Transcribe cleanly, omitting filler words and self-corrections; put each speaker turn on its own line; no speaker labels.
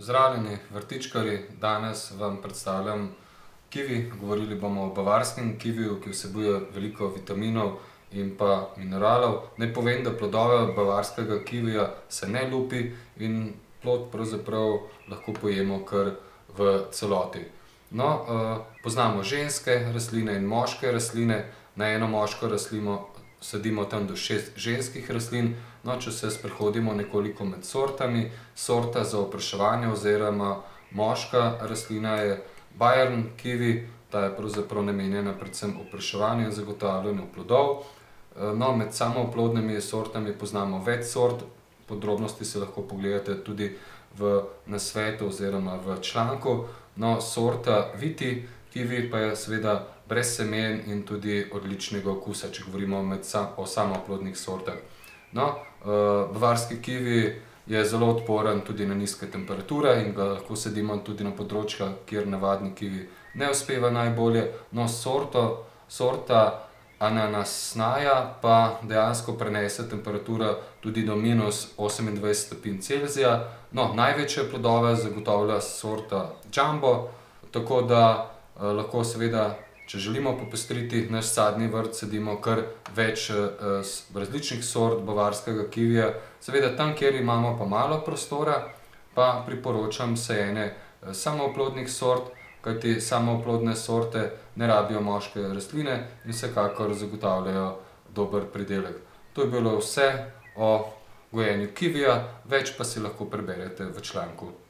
Pozdravljeni vrtičkarji, danes vam predstavljam kivi. Govorili bomo o bavarskem kiviju, ki vsebuje veliko vitaminov in pa mineralov. Naj povem, da plodove bavarskega kivija se ne lupi in plod pravzaprav lahko pojemo kar v celoti. No, poznamo ženske rastline in moške rastline. Na eno moško rastlino sadimo tam do 6 ženskih rastlin. No, če se sprehodimo nekoliko med sortami, sorta za opraševanje oziroma moška rastlina je Bayern kivi. Ta je pravzaprav namenjena predvsem opraševanju in zagotavljanju plodov. No, med samooplodnimi sortami poznamo več sort. Podrobnosti si lahko pogledate tudi v nasvetu oziroma v članku. No, sorta Viti kivi pa je seveda brez semen in tudi odličnega okusa, če govorimo o samooplodnih sortah. No, bavarski kivi je zelo odporen tudi na nizke temperature in ga lahko sadimo tudi na področja, kjer navadni kivi ne uspeva najbolje. No, sorta Ananasnaja pa dejansko prenese temperatura tudi do -28 stopinj Celzija. No, največje plodove zagotavlja sorta Jumbo, tako da lahko seveda, če želimo popestriti naš sadni vrt, sadimo kar več različnih sort bavarskega kivija. Seveda tam, kjer imamo pa malo prostora, pa priporočam sajenje samooplodnih sort, kajti samooplodne sorte ne rabijo moške rastline in vsekakor zagotavljajo dober pridelek. To je bilo vse o gojenju kivija, več pa si lahko preberete v članku.